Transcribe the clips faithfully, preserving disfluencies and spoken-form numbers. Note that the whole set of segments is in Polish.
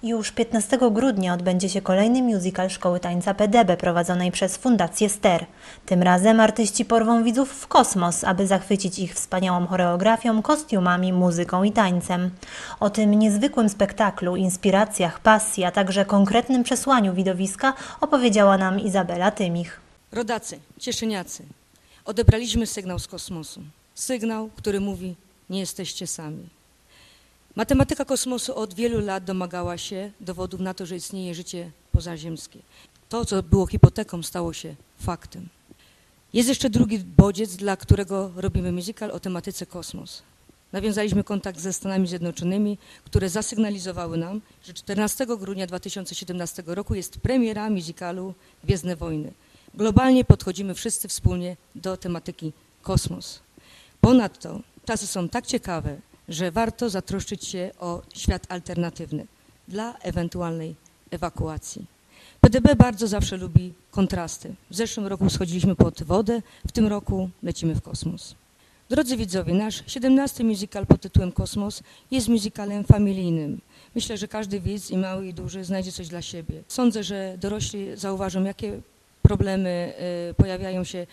Już piętnastego grudnia odbędzie się kolejny musical Szkoły Tańca P D B prowadzonej przez Fundację Ster. Tym razem artyści porwą widzów w kosmos, aby zachwycić ich wspaniałą choreografią, kostiumami, muzyką i tańcem. O tym niezwykłym spektaklu, inspiracjach, pasji, a także konkretnym przesłaniu widowiska opowiedziała nam Izabela Tymich. Rodacy, cieszyniacy, odebraliśmy sygnał z kosmosu. Sygnał, który mówi: nie jesteście sami. Matematyka kosmosu od wielu lat domagała się dowodów na to, że istnieje życie pozaziemskie. To, co było hipoteką, stało się faktem. Jest jeszcze drugi bodziec, dla którego robimy musical o tematyce kosmos. Nawiązaliśmy kontakt ze Stanami Zjednoczonymi, które zasygnalizowały nam, że czternastego grudnia dwa tysiące siedemnastego roku jest premiera musicalu Gwiezdne Wojny. Globalnie podchodzimy wszyscy wspólnie do tematyki kosmos. Ponadto czasy są tak ciekawe, że warto zatroszczyć się o świat alternatywny dla ewentualnej ewakuacji. P D B bardzo zawsze lubi kontrasty. W zeszłym roku schodziliśmy pod wodę, w tym roku lecimy w kosmos. Drodzy widzowie, nasz siedemnasty musical pod tytułem Kosmos jest musicalem familijnym. Myślę, że każdy widz, i mały, i duży, znajdzie coś dla siebie. Sądzę, że dorośli zauważą, jakie problemy y, pojawiają się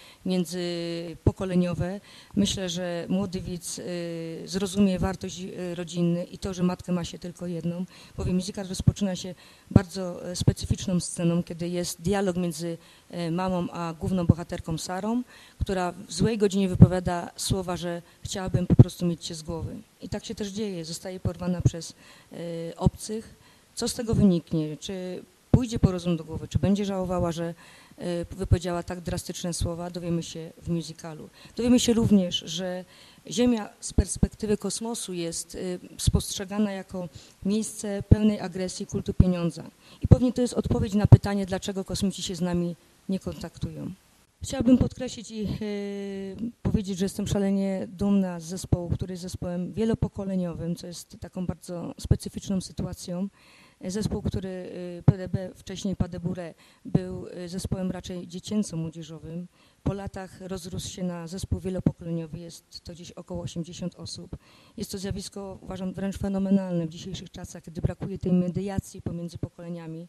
międzypokoleniowe. Myślę, że młody widz y, zrozumie wartość y, rodziny i to, że matkę ma się tylko jedną, bowiem musical rozpoczyna się bardzo y, specyficzną sceną, kiedy jest dialog między y, mamą a główną bohaterką Sarą, która w złej godzinie wypowiada słowa, że chciałabym po prostu mieć cię z głowy. I tak się też dzieje, zostaje porwana przez y, obcych. Co z tego wyniknie? Czy pójdzie po rozum do głowy, czy będzie żałowała, że wypowiedziała tak drastyczne słowa, dowiemy się w musicalu. Dowiemy się również, że Ziemia z perspektywy kosmosu jest spostrzegana jako miejsce pełnej agresji, kultu pieniądza. I pewnie to jest odpowiedź na pytanie, dlaczego kosmici się z nami nie kontaktują. Chciałabym podkreślić i yy, powiedzieć, że jestem szalenie dumna z zespołu, który jest zespołem wielopokoleniowym, co jest taką bardzo specyficzną sytuacją. Zespół, który P D B, wcześniej Pas de Bourrée, był zespołem raczej dziecięco-młodzieżowym. Po latach rozrósł się na zespół wielopokoleniowy, jest to gdzieś około osiemdziesiąt osób. Jest to zjawisko, uważam, wręcz fenomenalne w dzisiejszych czasach, kiedy brakuje tej mediacji pomiędzy pokoleniami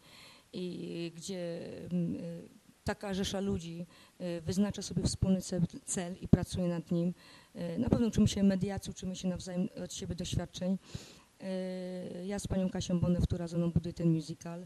i gdzie taka rzesza ludzi wyznacza sobie wspólny cel i pracuje nad nim. Na pewno uczymy się mediacji, uczymy się nawzajem od siebie doświadczeń. Ja z panią Kasią Bonew, która ze mną buduje ten musical,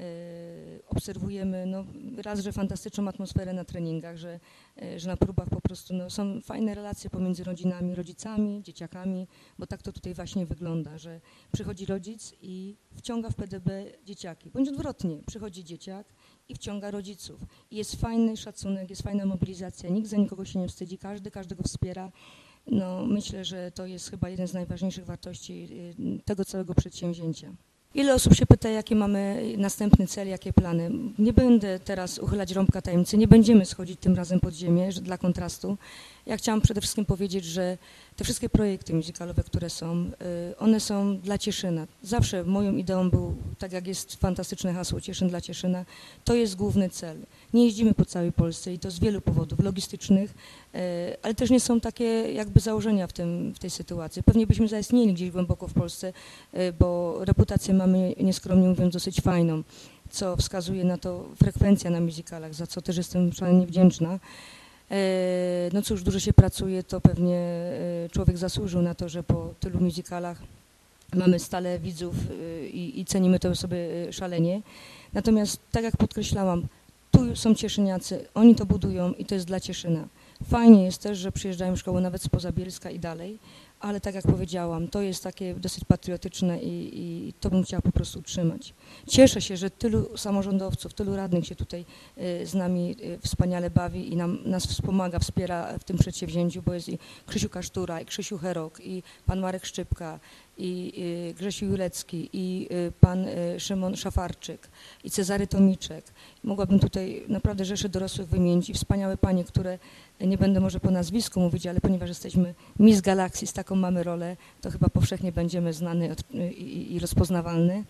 obserwujemy no, raz, że fantastyczną atmosferę na treningach, że, że na próbach po prostu no, są fajne relacje pomiędzy rodzinami, rodzicami, dzieciakami, bo tak to tutaj właśnie wygląda, że przychodzi rodzic i wciąga w P D B dzieciaki, bądź odwrotnie, przychodzi dzieciak i wciąga rodziców. I jest fajny szacunek, jest fajna mobilizacja, nikt za nikogo się nie wstydzi, każdy każdego wspiera. No, myślę, że to jest chyba jeden z najważniejszych wartości tego całego przedsięwzięcia. Ile osób się pyta, jakie mamy następny cel, jakie plany? Nie będę teraz uchylać rąbka tajemnicy, nie będziemy schodzić tym razem pod ziemię dla kontrastu. Ja chciałam przede wszystkim powiedzieć, że te wszystkie projekty musicalowe, które są, one są dla Cieszyna. Zawsze moją ideą był, tak jak jest fantastyczne hasło Cieszyn dla Cieszyna, to jest główny cel. Nie jeździmy po całej Polsce i to z wielu powodów logistycznych, ale też nie są takie jakby założenia w, tym, w tej sytuacji. Pewnie byśmy zaistnieli gdzieś głęboko w Polsce, bo reputację mamy, nieskromnie mówiąc, dosyć fajną, co wskazuje na to frekwencja na musicalach, za co też jestem szalenie wdzięczna. No cóż, dużo się pracuje, to pewnie człowiek zasłużył na to, że po tylu musicalach mamy stale widzów i, i cenimy to sobie szalenie. Natomiast tak jak podkreślałam, tu są cieszyniacy, oni to budują i to jest dla Cieszyna. Fajnie jest też, że przyjeżdżają szkoły nawet spoza Bielska i dalej, ale tak jak powiedziałam, to jest takie dosyć patriotyczne i, i to bym chciała po prostu utrzymać. Cieszę się, że tylu samorządowców, tylu radnych się tutaj y, z nami y, wspaniale bawi i nam, nas wspomaga, wspiera w tym przedsięwzięciu, bo jest i Krzysiu Kasztura, i Krzysiu Herok, i pan Marek Szczypka, i y, Grzesiu Julecki, i y, pan y, Szymon Szafarczyk, i Cezary Tomiczek. Mogłabym tutaj naprawdę rzeszę dorosłych wymienić i wspaniałe panie, które nie będę może po nazwisku mówić, ale ponieważ jesteśmy Miss Galaxy, z taką mamy rolę, to chyba powszechnie będziemy znany od, i, i rozpoznawalny.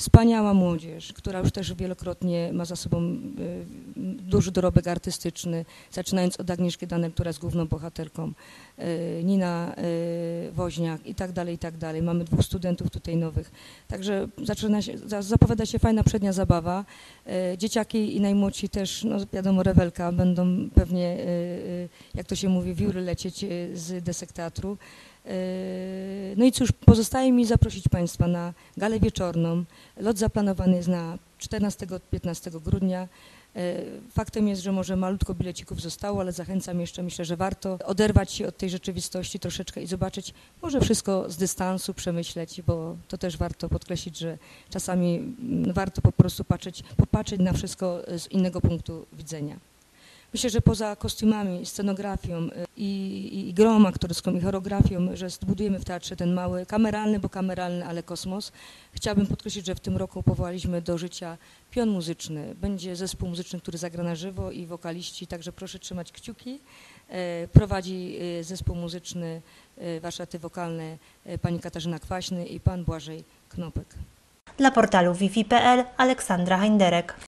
Wspaniała młodzież, która już też wielokrotnie ma za sobą y, duży dorobek artystyczny, zaczynając od Agnieszki Danek, która jest główną bohaterką, y, Nina y, Woźniak i tak dalej, i tak dalej. Mamy dwóch studentów tutaj nowych. Także zaczyna się, za- zapowiada się fajna przednia zabawa. Y, dzieciaki i najmłodsi też, no wiadomo, rewelka, będą pewnie, y, y, jak to się mówi, wióry lecieć y, z desek teatru. No i cóż, pozostaje mi zaprosić Państwa na galę wieczorną. Lot zaplanowany jest na czternastego do piętnastego grudnia. Faktem jest, że może malutko bilecików zostało, ale zachęcam jeszcze, myślę, że warto oderwać się od tej rzeczywistości troszeczkę i zobaczyć, może wszystko z dystansu przemyśleć, bo to też warto podkreślić, że czasami mm, warto po prostu patrzeć, popatrzeć na wszystko z innego punktu widzenia. Myślę, że poza kostiumami, scenografią i, i, i grą aktorską i choreografią, że zbudujemy w teatrze ten mały, kameralny, bo kameralny, ale kosmos. Chciałabym podkreślić, że w tym roku powołaliśmy do życia pion muzyczny. Będzie zespół muzyczny, który zagra na żywo i wokaliści, także proszę trzymać kciuki. E, prowadzi e, zespół muzyczny, e, warsztaty wokalne e, pani Katarzyna Kwaśny i pan Błażej Knopek. Dla portalu wifi kropka pe el Aleksandra Hajnderek.